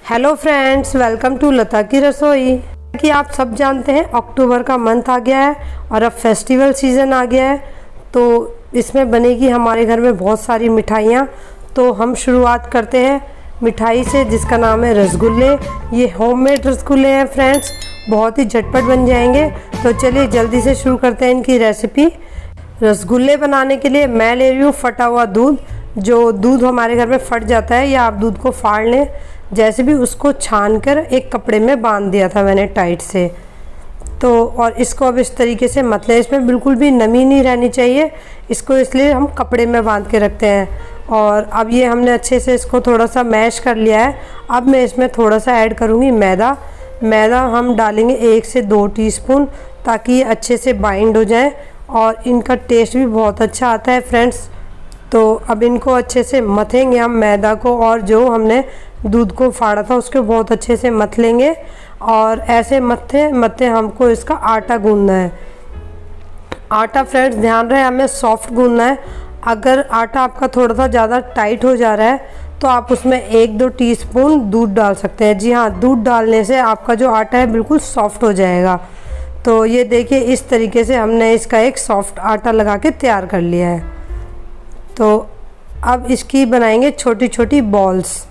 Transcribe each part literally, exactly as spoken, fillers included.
Hello friends, welcome to Lata की रसोई। कि आप सब जानते हैं अक्टूबर का मंथ आ गया है और अब फेस्टिवल सीज़न आ गया है, तो इसमें बनेगी हमारे घर में बहुत सारी मिठाइयाँ। तो हम शुरुआत करते हैं मिठाई से जिसका नाम है रसगुल्ले। ये होममेड रसगुल्ले हैं फ्रेंड्स, बहुत ही झटपट बन जाएंगे। तो चलिए जल्दी से शुरू करते हैं इनकी रेसिपी। रसगुल्ले बनाने के लिए मैं ले रही हूँ फटा हुआ दूध। जो दूध हमारे घर में फट जाता है या आप दूध को फाड़ लें, जैसे भी उसको छान कर एक कपड़े में बांध दिया था मैंने टाइट से। तो और इसको अब इस तरीके से मत लें, इसमें बिल्कुल भी नमी नहीं रहनी चाहिए। इसको इसलिए हम कपड़े में बांध के रखते हैं। और अब ये हमने अच्छे से इसको थोड़ा सा मैश कर लिया है। अब मैं इसमें थोड़ा सा ऐड करूँगी मैदा। मैदा हम डालेंगे एक से दो टीस्पून, ताकि ये अच्छे से बाइंड हो जाए और इनका टेस्ट भी बहुत अच्छा आता है फ्रेंड्स। तो अब इनको अच्छे से मथेंगे हम मैदा को, और जो हमने दूध को फाड़ा था उसको बहुत अच्छे से मथ लेंगे। और ऐसे मत्थे मत्थे हमको इसका आटा गूंदना है। आटा फ्रेंड्स ध्यान रहे हमें सॉफ्ट गूंदना है। अगर आटा आपका थोड़ा सा ज़्यादा टाइट हो जा रहा है तो आप उसमें एक दो टीस्पून दूध डाल सकते हैं। जी हाँ, दूध डालने से आपका जो आटा है बिल्कुल सॉफ्ट हो जाएगा। तो ये देखिए इस तरीके से हमने इसका एक सॉफ्ट आटा लगा के तैयार कर लिया है। तो अब इसकी बनाएंगे छोटी छोटी बॉल्स।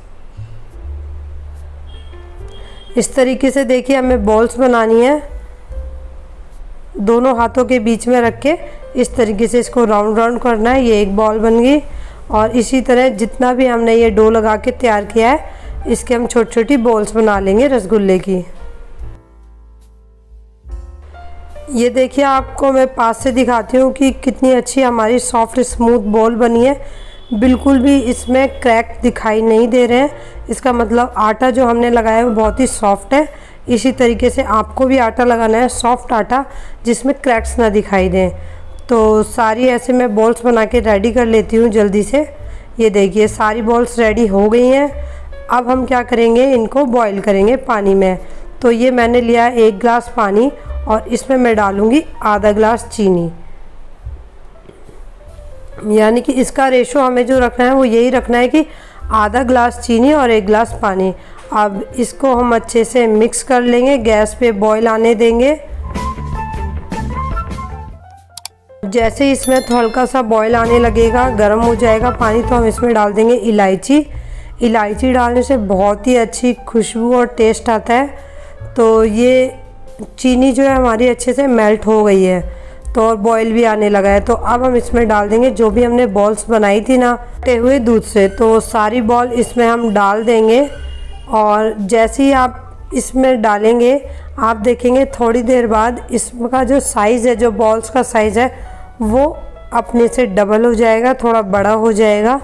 इस तरीके से देखिए हमें बॉल्स बनानी है। दोनों हाथों के बीच में रख के इस तरीके से इसको राउंड राउंड करना है। ये एक बॉल बन गई। और इसी तरह जितना भी हमने ये डो लगा के तैयार किया है, इसके हम छोटी छोटी बॉल्स बना लेंगे रसगुल्ले की। ये देखिए आपको मैं पास से दिखाती हूँ कि कितनी अच्छी हमारी सॉफ्ट स्मूथ बॉल बनी है। बिल्कुल भी इसमें क्रैक दिखाई नहीं दे रहे हैं। इसका मतलब आटा जो हमने लगाया है वो बहुत ही सॉफ्ट है। इसी तरीके से आपको भी आटा लगाना है, सॉफ्ट आटा जिसमें क्रैक्स ना दिखाई दें। तो सारी ऐसे मैं बॉल्स बना के रेडी कर लेती हूँ जल्दी से। ये देखिए सारी बॉल्स रेडी हो गई हैं। अब हम क्या करेंगे, इनको बॉईल करेंगे पानी में। तो ये मैंने लिया एक गिलास पानी और इसमें मैं डालूँगी आधा गिलास चीनी। यानी कि इसका रेशो हमें जो रखना है वो यही रखना है कि आधा गिलास चीनी और एक गिलास पानी। अब इसको हम अच्छे से मिक्स कर लेंगे, गैस पे बॉईल आने देंगे। जैसे ही इसमें तो हल्का सा बॉईल आने लगेगा, गर्म हो जाएगा पानी, तो हम इसमें डाल देंगे इलायची। इलायची डालने से बहुत ही अच्छी खुशबू और टेस्ट आता है। तो ये चीनी जो है हमारी अच्छे से मेल्ट हो गई है, तो और बॉईल भी आने लगा है। तो अब हम इसमें डाल देंगे जो भी हमने बॉल्स बनाई थी ना फटे हुए दूध से, तो सारी बॉल इसमें हम डाल देंगे। और जैसे ही आप इसमें डालेंगे, आप देखेंगे थोड़ी देर बाद इसका जो साइज़ है, जो बॉल्स का साइज़ है, वो अपने से डबल हो जाएगा, थोड़ा बड़ा हो जाएगा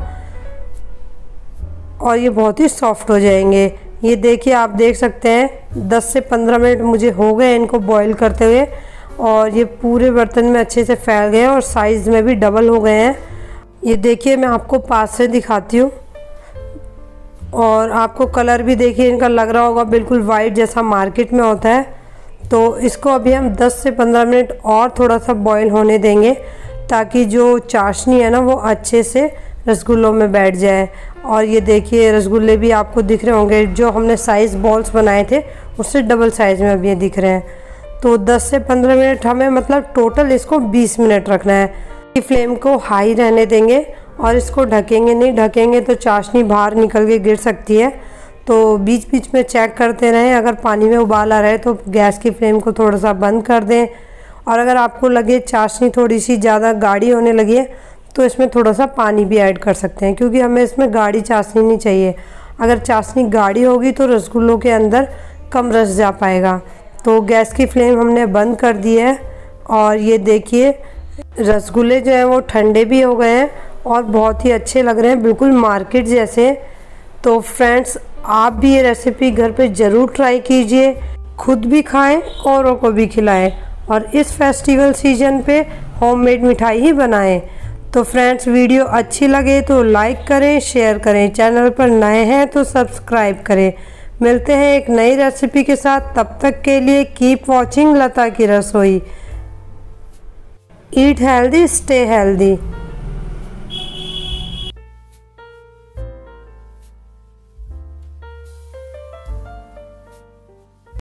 और ये बहुत ही सॉफ्ट हो जाएंगे। ये देखिए आप देख सकते हैं दस से पंद्रह मिनट मुझे हो गए इनको बॉईल करते हुए, और ये पूरे बर्तन में अच्छे से फैल गए और साइज़ में भी डबल हो गए हैं। ये देखिए मैं आपको पास से दिखाती हूँ, और आपको कलर भी देखिए इनका लग रहा होगा बिल्कुल वाइट जैसा मार्केट में होता है। तो इसको अभी हम दस से पंद्रह मिनट और थोड़ा सा बॉईल होने देंगे, ताकि जो चाशनी है ना वो अच्छे से रसगुल्लों में बैठ जाए। और ये देखिए रसगुल्ले भी आपको दिख रहे होंगे, जो हमने साइज़ बॉल्स बनाए थे उससे डबल साइज़ में अभी ये दिख रहे हैं। तो दस से पंद्रह मिनट हमें मतलब टोटल इसको बीस मिनट रखना है। फ्लेम को हाई रहने देंगे और इसको ढकेंगे नहीं, ढकेंगे तो चाशनी बाहर निकल के गिर सकती है। तो बीच बीच में चेक करते रहें, अगर पानी में उबाल आ रहा है तो गैस की फ्लेम को थोड़ा सा बंद कर दें। और अगर आपको लगे चाशनी थोड़ी सी ज़्यादा गाढ़ी होने लगी है तो इसमें थोड़ा सा पानी भी ऐड कर सकते हैं, क्योंकि हमें इसमें गाढ़ी चाशनी नहीं चाहिए। अगर चाशनी गाढ़ी होगी तो रसगुल्लों के अंदर कम रस जा पाएगा। तो गैस की फ्लेम हमने बंद कर दी है। और ये देखिए रसगुल्ले जो हैं वो ठंडे भी हो गए हैं और बहुत ही अच्छे लग रहे हैं, बिल्कुल मार्केट जैसे। तो फ्रेंड्स आप भी ये रेसिपी घर पे ज़रूर ट्राई कीजिए, खुद भी खाएं औरों को भी खिलाएं, और इस फेस्टिवल सीजन पे होममेड मिठाई ही बनाएं। तो फ्रेंड्स वीडियो अच्छी लगे तो लाइक करें, शेयर करें, चैनल पर नए हैं तो सब्सक्राइब करें। मिलते हैं एक नई रेसिपी के साथ, तब तक के लिए कीप वॉचिंग लता की रसोई। Eat healthy, stay healthy.